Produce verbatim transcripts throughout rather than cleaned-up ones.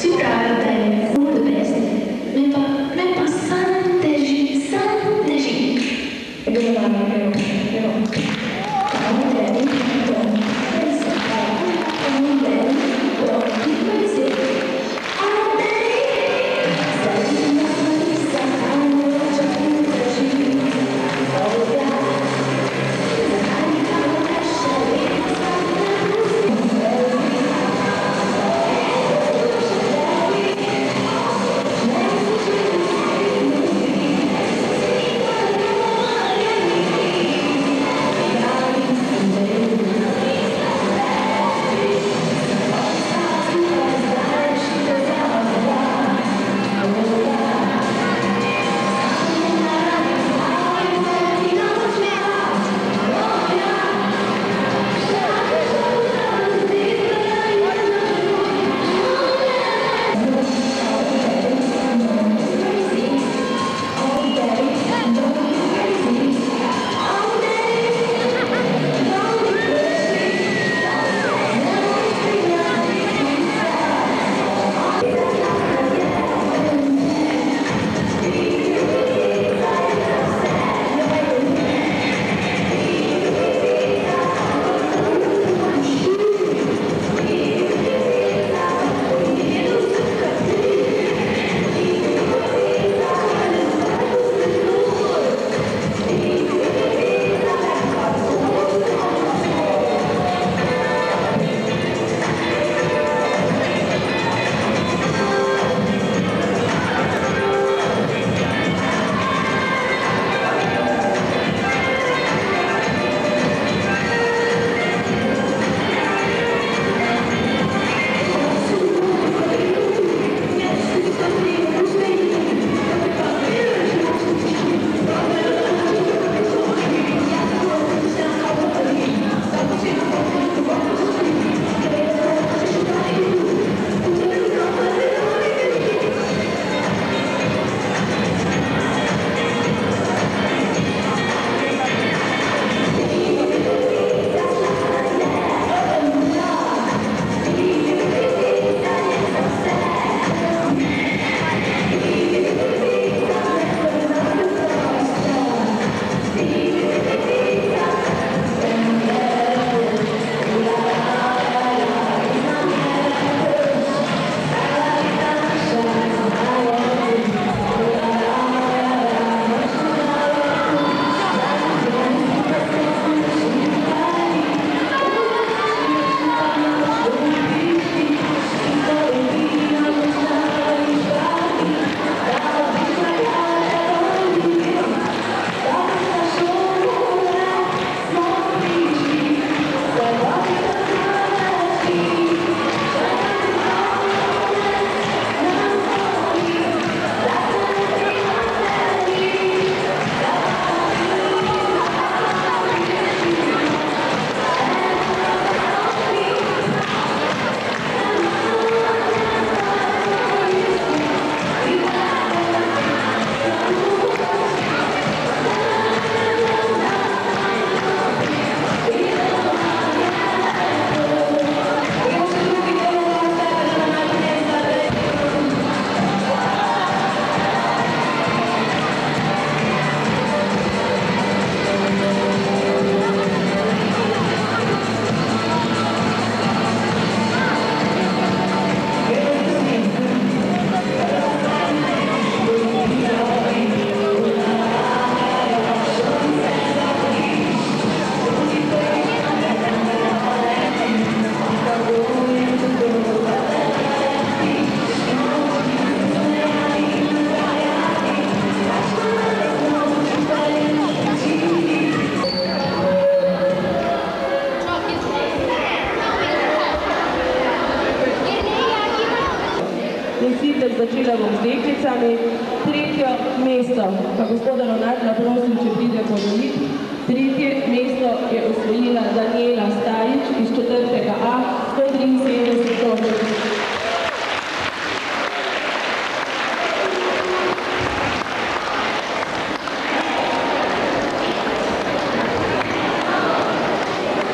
začela bom z deklicami. Tretje mesto, pa gospoda Ronalda prosim, če pride podeliti. Tretje mesto je osvojila Daniela Stajič iz četrtega A, sto triinsedemdeset točk.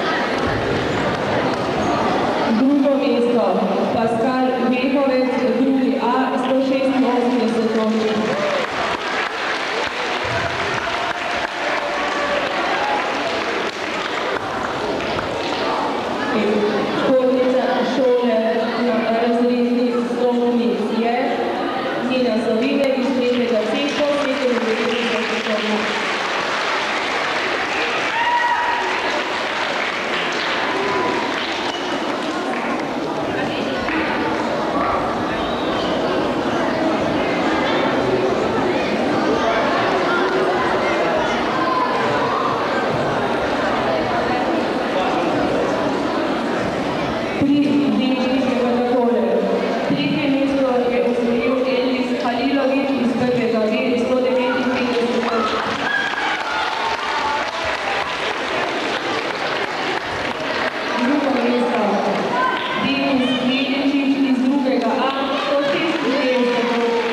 Drugo mesto, Pascal Vehovec, Tri dnevnike pa takole. Tretje mesto je osvojil Elvis Halilović iz prvega B, sto devetinpetdeset točk. Drugo mesto Denis Medječič iz drugega A, sto šestindevetdeset točk.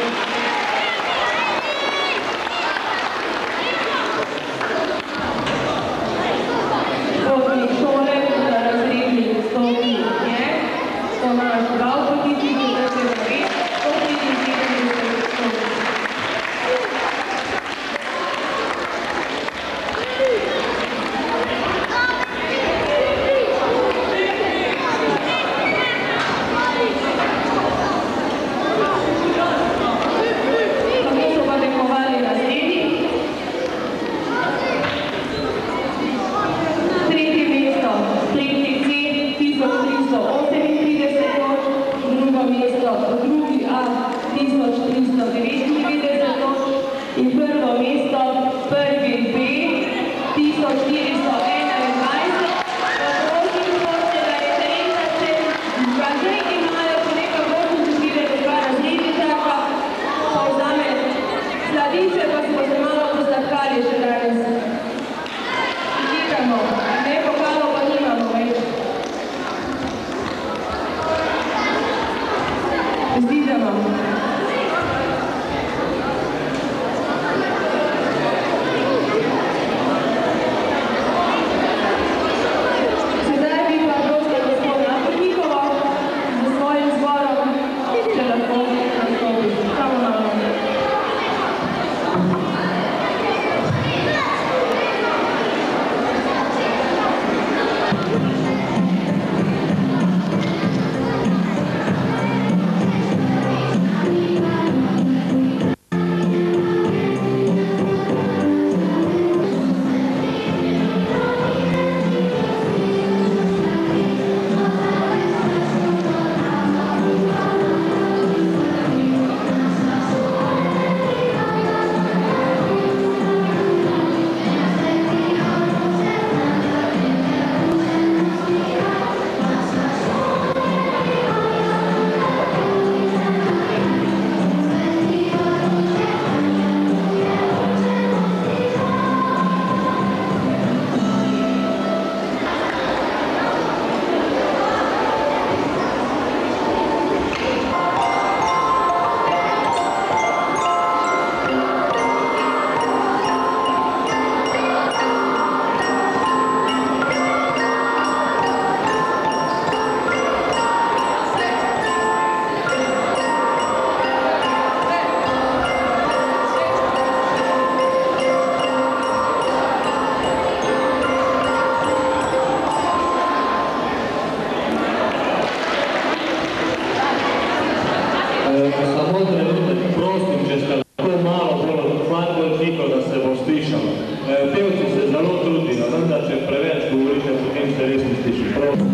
Potnik šole na razredni stopnji je Tomaž Valković iz četrtega B, sto petinsedemdeset točk. Kako so pa tekmovali razredi? Tretje mesto, tretji C, tisoč tristo osemintrideset točk, drugo mesto, drugi A, tisoč tristo devetindevetdeset točk in prvo mesto, prvi B, tisoč štiristo enaindvajset. Prosim, športne reference, pa zdaj imajo, če nekaj bolj koncentrirajo, dva razredničaka, pa vzame sladice, pa smo se malo posladkali še danes. Igramo, ne pokalov pa nimamo več. Zdidamo. Sedaj bi pa prosil gospod Napornikova z svojim zborom, če lahko nastopi. Samo malo. Samo trenutek, prosim, če ste lahko malo bolj fajn tiho, da se bo slišalo. Pevci se zelo trudijo, vendar če preveč govorite, potem se res ne sliši. Prosim.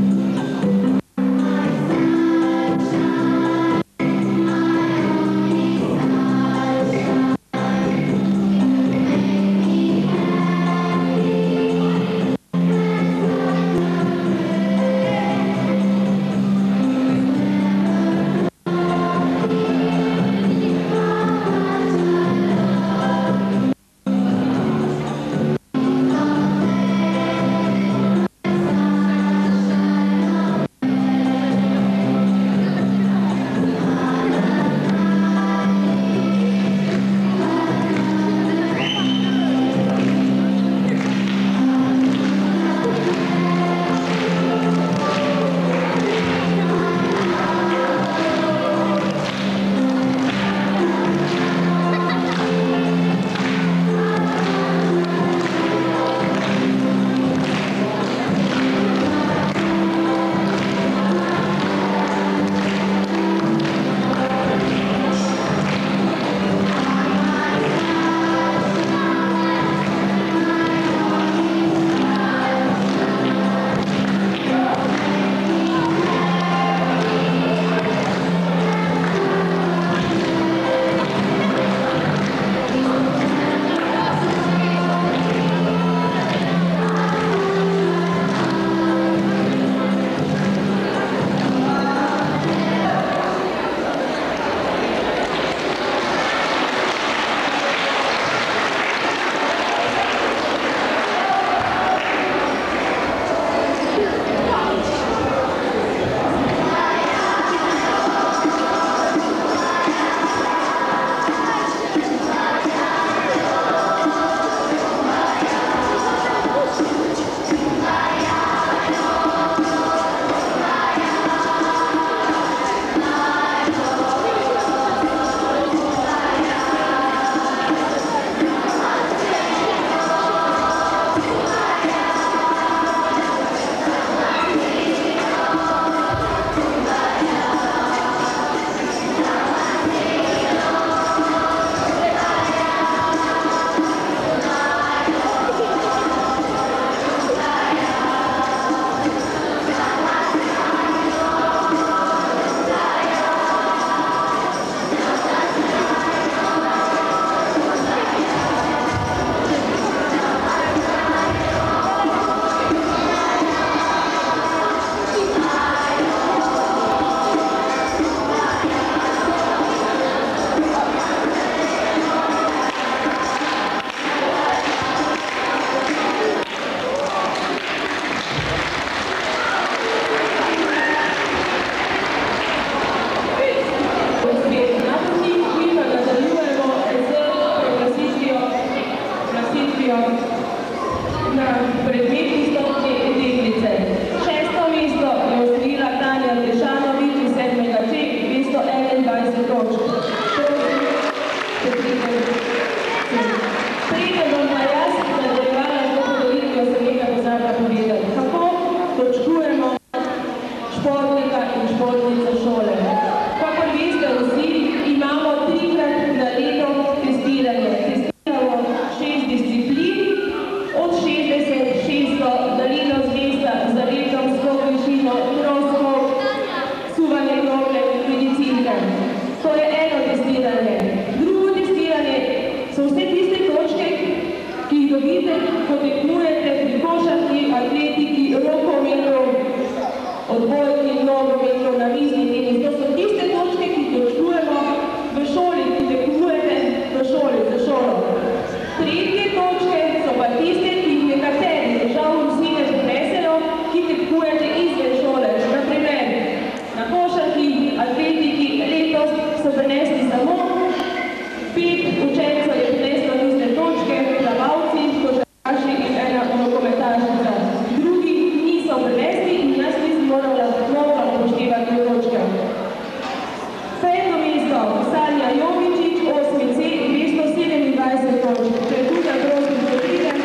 športnika in športnice šole. Kakor veste vsi, imamo trikrat na leto testiranje. Testiramo šest disciplin, od šestdeset, šeststo, daljino zvesta za letom, skok, višino, troskok, suvanje krogle, medicinke. To je eno testiranje. Drugo testiranje so vse tiste točke, ki jih dobite, ko tekmujete pri košarki, atletiki, rokometu, odbojki, nogometu, namizni tenis. To so tiste točke, ki točkujemo v šoli, ki tekmujete v šoli, za šolo. Tretje točke so pa tiste, ki jih nekateri, žal vsi ne prenesejo, ki tekmujete izven šole. Naprimer, na košarki, atletiki, letos so prenesli samo pet učencev je prineslo tiste točke, plavalci, košarkaši in ena rokometašica. Drugi niso prenesli in jaz nisem morala znova upoštevati točke. Peto mesto, Sanja Jovičič, osmi C, dvesto sedemindvajset točk. Če je tukaj prosim, da pridem.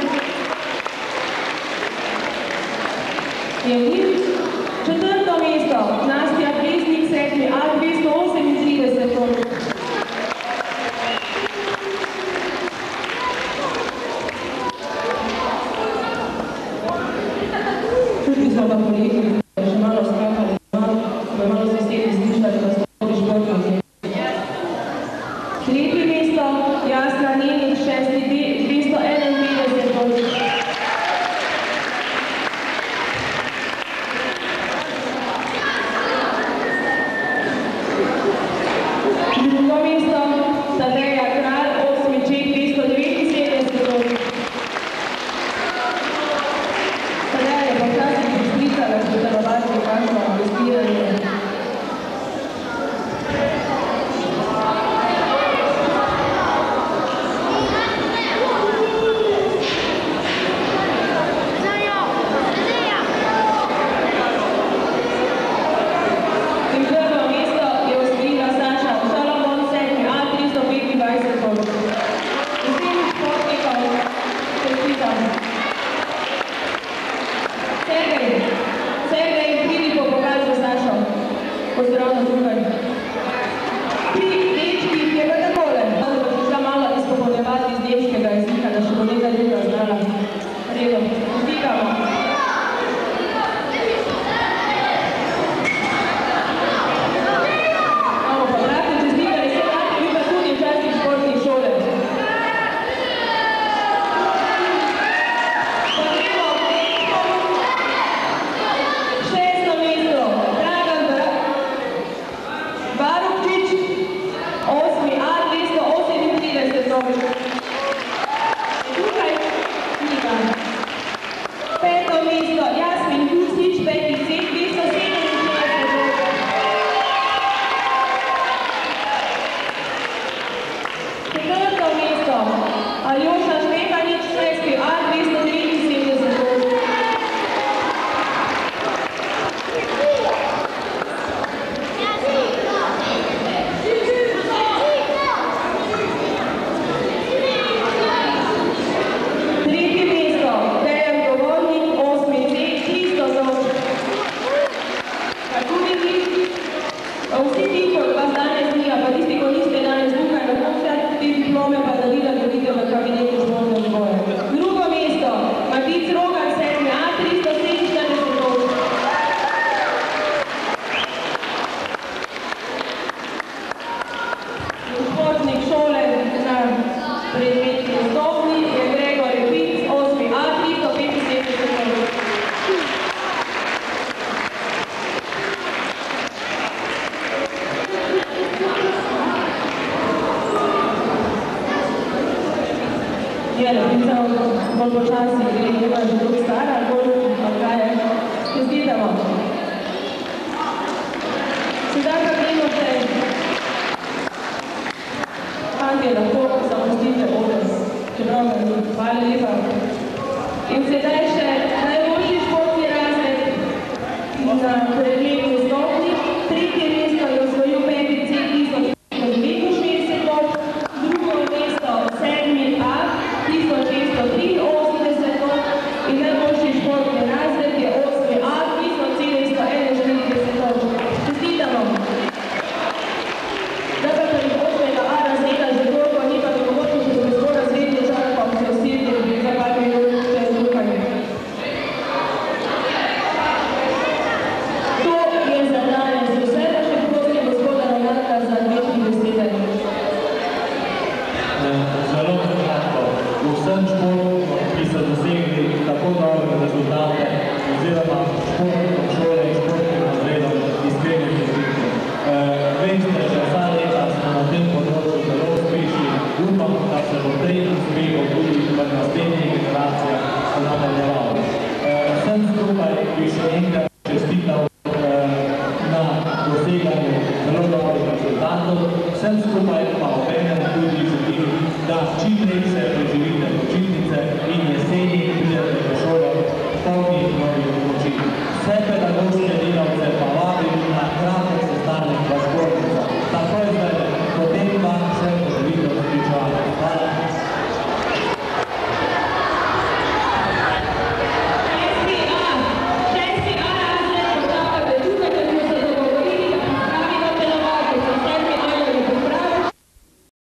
Je vnim. Četrto mesto, Nastja Plesnik, sedmi A, dvesto osemintrideset točk. Tudi smo pa kolegi, še malo skakali, smo malo sosedi slišali, da smo tudi športniki. Tretje mesto, Jasna Njenik, šesti D, dvesto enainpetdeset točk. Drugo mesto, Tadeja Kralj, osmi Č, dvesto devetinsedemdeset točk. Tadeja je pa včasih pristricala sodelovati v kakšno testiranje. In prvo mesto je osvojila Saša Šalomon, sedmi A, tristo petindvajset točk. Vsem športnikom čestitam. Sergej, Sergej, pridi po pokal za Sašo. Pozdravno tukaj. Pri dečkih je pa takole. Malo pa prišla malo izpopolnjevati iz dečkega jezika, da še bo nekaj druga znala. Redo, vzdikamo. Malo pa brate čestitali, se brate, vi pa tudi včasih športnih šole. Pa gremo v dečko. Šesto mesto, Dragan Barukčič, osmi A, dvesto osemintrideset točk. Tukaj knjiga. Peto mesto, Jasmin Kusič, peti C, dvesto sedeminšestdeset točk. Četrto mesto, Aljoša Štefanič, šesti A, dvesto devetinsedemdeset točk. Tretje mesto, Dejan Govornik, osmi C, tristo točk. Pa tudi vi, vsi ti, ko vas danes ni, pa tisti, ko niste danes tukaj, lahko vse te diplome pa darila dobite v kabinetu športne vzgoje. Drugo mesto, Matic Rogan, sedmi A, tristo sedeminštirideset točk. Športnik šole na predmetni stopni je Gregor Repic, osmi A, tristo petinsedemdeset točk. Je, Repica, bolj počasi gre, ima že drug stara, bolj pa kaj je. Čestitamo. Sedaj pa gremo še. Fantje, lahko zapustite odres, čeprav ga ni. Hvala lepa. In sedaj še najboljši športni razred na predmetni stopni. Tretje mesto je osvojil peti C, tisoč devetinšestdeset točk. Drugo mesto, sedmi A, tisoč šeststo triinosemdeset točk. In najboljši športni razred je osmi A, tisoč sedemsto enainštirideset doseganju zelo dobrih rezultatov. Vsem skupaj pa obenem tudi želim, da čim prej se preživite počitnice.